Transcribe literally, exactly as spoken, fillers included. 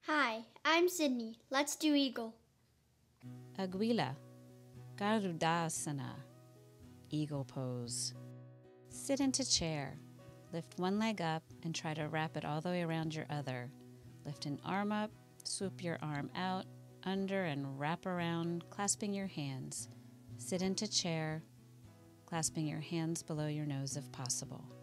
Hi, I'm Sydney. Let's do eagle. Aguila, Garudasana, eagle pose. Sit into chair. Lift one leg up and try to wrap it all the way around your other. Lift an arm up, swoop your arm out, under and wrap around, clasping your hands. Sit into chair, clasping your hands below your nose if possible.